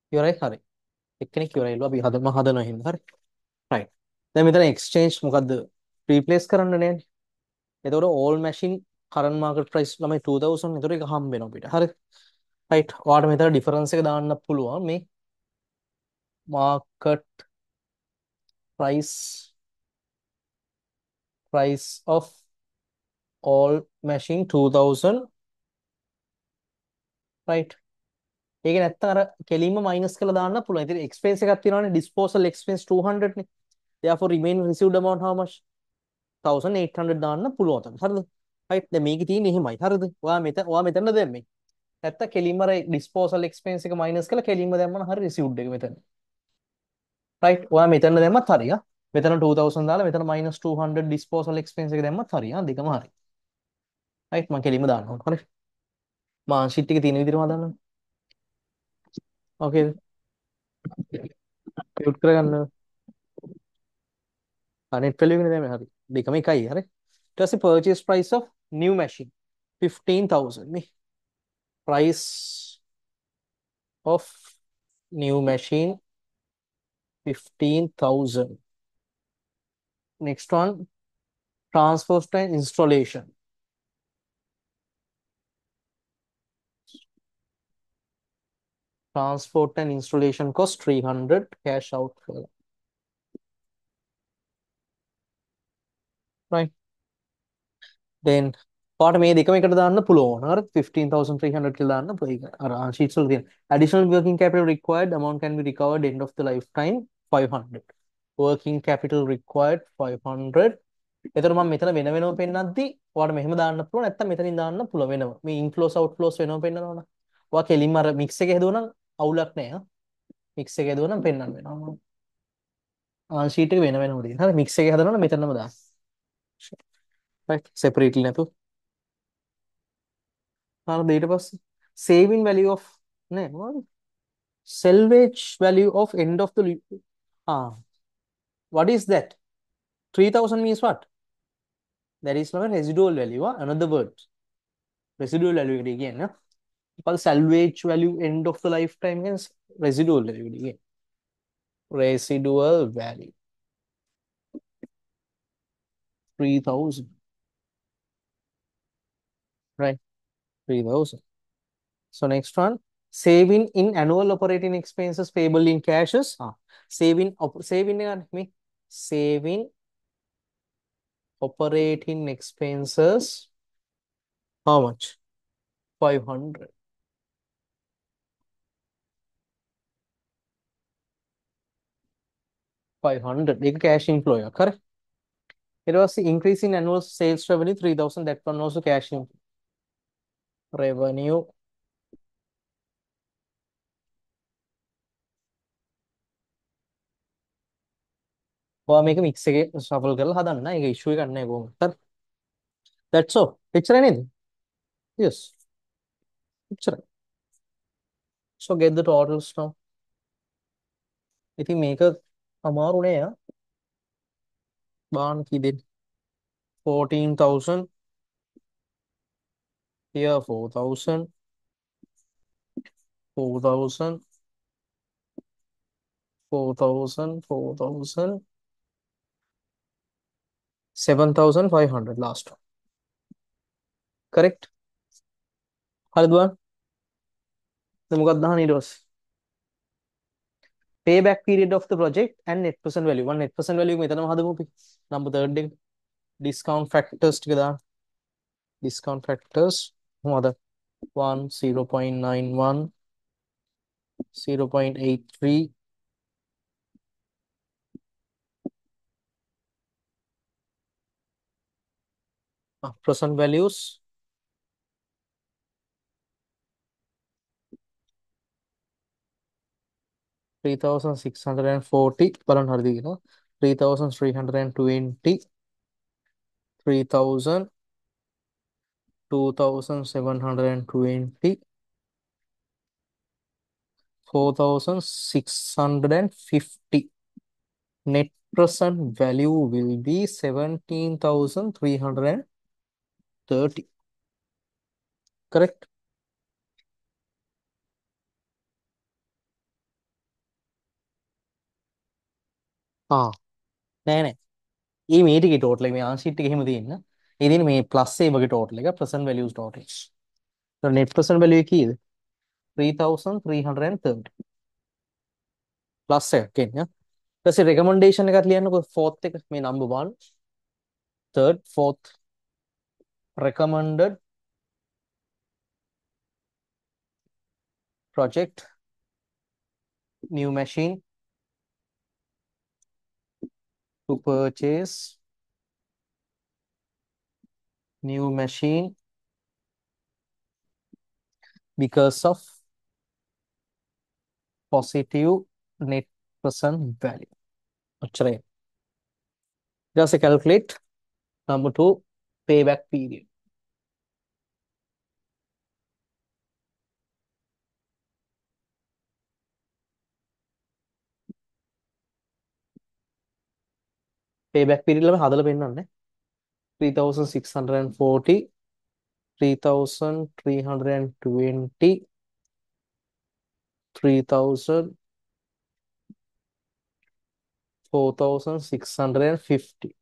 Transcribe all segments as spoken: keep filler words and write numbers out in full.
ඉවරයි හරි. එක්කෙනෙක් ඉවරයිලු අපි හදම හදනවා හින්දා හරි. right. දැන් මෙතන exchange මොකද්ද? replace කරන්න නෑනේ. එතකොට all machine current market price ළමයි two thousand. එතකොට ඒක හම්බ වෙනවා අපිට. හරි. right. ඔයාලට මෙතන difference එක දාන්න පුළුවන් මේ market price price of all machine two thousand. right. ඒක නැත්තම් අර කෙලින්ම minus කරලා දාන්න පුළුවන්. ඉතින් expense එකක් තියෙනවානේ disposal expense two hundred නේ. therefore remaining received amount how much? one thousand eight hundred දාන්න පුළුවන් තමයි. හරිද? right. දැන් මේකේ තියෙන්නේ එහෙමයි. හරිද? ඔයා මෙතන ඔයා මෙතන දැම්මේ. නැත්තම් කෙලින්ම අර disposal expense එක minus කරලා කෙලින්ම දැම්මම හරි received එක මෙතන. right. ඔයා මෙතන දැම්මත් හරි. ආ. මෙතන two thousand දාලා මෙතන minus two hundred disposal expense එක දැම්මත් හරි. ආ දෙකම හරි. right. මම කෙලින්ම දානවා. හරි. මාන් sheet එකේ තියෙන විදිහටම දාන්න. okay. mute කරගන්න. net value එකනේ දැම්මේ හරි. දෙකම එකයි. හරි. ඊට පස්සේ purchase price of new machine fifteen thousand නේ. price of new machine fifteen thousand. Next one, transport and installation. Transport and installation cost three hundred, cash out. Right. Then පාට මේ දෙකම එකට දාන්න පුළුවන්. හරි fifteen thousand three hundred කියලා දාන්න පුළුවන්. අර sheets වල තියෙන additional working capital required amount can be recovered end of the lifetime five hundred. Working capital required five hundred. එතකොට මම මෙතන වෙන වෙනම පෙන්නද්දි ඔයාලට මෙහෙම දාන්න පුළුවන් නැත්නම් මෙතනින් දාන්න පුළුවන් වෙනම. මේ inflows outflows වෙනම පෙන්නනවනේ. ඔයා කෙලින්ම අර mix එක හදුවනම් අවුලක් නැහැ. mix එක හදුවනම් පෙන්වන්න වෙනවා. ආන් sheet එක වෙන වෙනම දෙන්න. හරි mix එක හදනවනම් මෙතනම දාන්න. right separately නැතු. හරිද ඊට පස්සේ saving value of නෑ මොනවද? salvage value of end of the ah what is that? three thousand means what? That is not a residual value. ah another word. Residual value එකට කියන්නේ. Because salvage value end of the lifetime means residual value again. Residual value three thousand. Right. three thousand. So next one, saving in annual operating expenses payable in cashes. Ah, saving op saving me saving operating expenses. How much? five hundred. five hundred. ඒක cash inflow එක. correct? It was the increase in annual sales revenue three thousand. That one also cash inflow. Revenue. ඔයා මේක mix එකේ shuffle කරලා හදන්න. ඒක issue එකක් නැහැ කොහොමද? හරි. That's all. එච්චරයි නේද? Yes. එච්චරයි. So get the totals now. ඉතින් මේක අමාරු නෑ ආ. බාන්න කී දෙන්න. fourteen thousand. Here four thousand. four thousand. four thousand. four thousand. seven thousand five hundred last one. Correct? හරිද බාන්න? දැන් මොකක්ද දාන්නේ ඊට පස්සේ? Payback period of the project and net present value. one net present value මෙතනම හදමු අපි. number third එක. Discount factors ටික දාන්න. Discount factors මොකද? one, zero point nine one, zero point eight three, uh, present values three thousand six hundred forty බලන්න හරිද කියලා three thousand three hundred twenty, three thousand, two thousand seven hundred twenty, four thousand six hundred fifty. Net present value will be seventeen thousand three hundred thirty. Correct? ආ නෑ නෑ. ඒ මේ ටිකේ total එක මේ ආන්ෂීට් එකේ එහෙම තියෙන. ඒ තියෙන මේ ප්ලස් ඒ වගේ ටෝටල් එක present values total. so net present value එක කීයද? three thousand three hundred thirty plus එක කියන්නේ. ඊට පස්සේ recommendation එකක් ලියන්නකො fourth එක මේ number one third fourth recommended project new machine to purchase new machine because of positive net present value. ඔච්චරයි. ඊට පස්සේ calculate number two payback period. payback period ළම හදලා පෙන්නන්නේ. three thousand six hundred forty three thousand three hundred twenty three thousand four thousand six hundred fifty.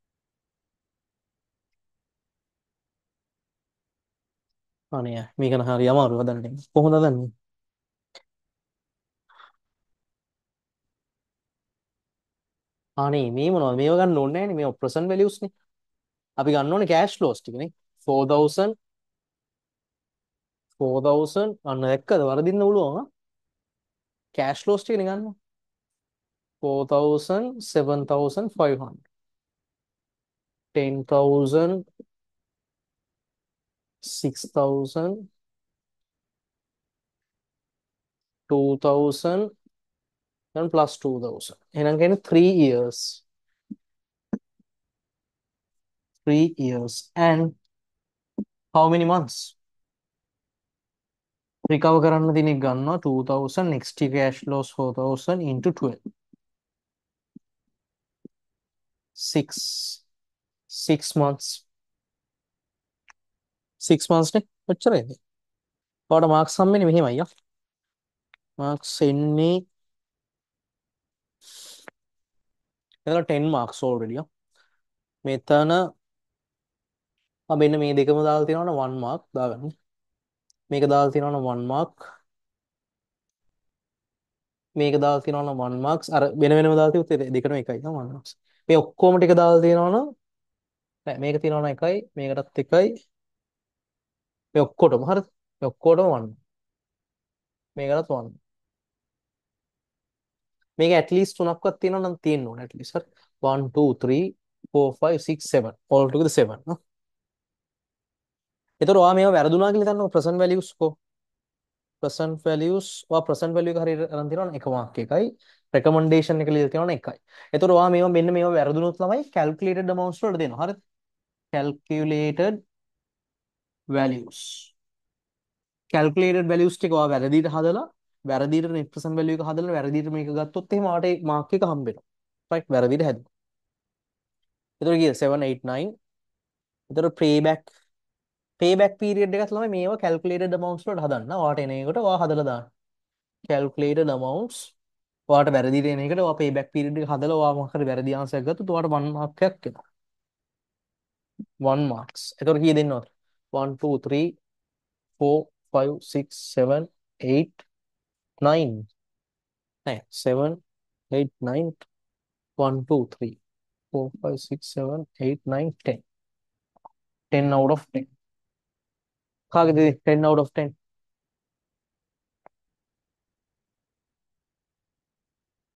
අනේ මේක නම් හරි අමාරු හදන්න. කොහොමද හදන්නේ? අනේ මේ මොනවද? මේව ගන්න ඕනේ නැහැ නේ. මේව present values නේ. අපි ගන්න ඕනේ cash flows ටික නේ. four thousand four thousand අන්න දැක්කද? වරදින්න පුළුවන් ආ. cash flows ටික නේ ගන්න. four thousand seven thousand five hundred ten thousand six thousand two thousand and plus two thousand. එහෙනම් කියන්නේ three years. three years and how many months? recover කරන්න දින ගන්නවා two thousand next year cash flows four thousand into twelve. six six months. six months නේ. ඔච්චරයිද? ඔයාලට Marx හම්බෙන්නේ මෙහෙමයි ආ. මාක්ස් එන්නේ එතන ten marks already ආ. මෙතන ආ මෙන්න මේ දෙකම දාලා තියෙනවනේ one mark දාගන්න. මේක දාලා තියෙනවනේ one mark. මේක දාලා තියෙනවනේ one marks. අර වෙන වෙනම දාලා තියුත් දෙකම එකයි නේද one marks. මේ ඔක්කොම ටික දාලා තියෙනවනේ නෑ මේක තියෙනවනේ එකයි මේකටත් එකයි මේ ඔක්කොටම හරිද? මේ ඔක්කොටම one. මේකටත් one. මේක at least තුනක්වත් තියෙනවා නම් තියෙන්න ඕනේ at least හරි. one two three four five six seven all together seven නේ. ඒතර ඔයා මේවා වැරදුනා කියලා හිතන්නකො present values කො present values ඔයා present value එක හරියට අරන් තියෙනවනේ එක mark එකයි recommendation එක ලියලා තියෙනවනේ එකයි. ඒතර ඔයා මේවා මෙන්න මේවා වැරදුනොත් තමයි calculated amounts වලට දෙනවා හරිද? calculated values calculated values ටික ඔයා වැරදිට හදලා වැරදිට net present value එක හදලා වැරදිට මේක ගත්තොත් එහෙම ආට ඒ mark එක හම්බ වෙනවා. right වැරදිට හැදුවා. ඒතර කීයද seven eight nine. ඒතර payback payback period එකත් ළමයි මේවා calculated amounts වලට හදන්න. ඔයාට එන එකට ඔයා හදලා දාන්න. calculated amounts ඔයාට වැරදිට එන එකට ඔයා payback period එක හදලා ඔයා මොකක් හරි වැරදි answer එකක් ගත්තොත් ඔයාට one mark එකක් එනවා. one marks. ඒතර කීය දෙන්නවද? one two three four five six seven eight nine. නෑ seven eight nine one two three four five six seven eight nine ten ten out of ten. කාගේද ten out of ten?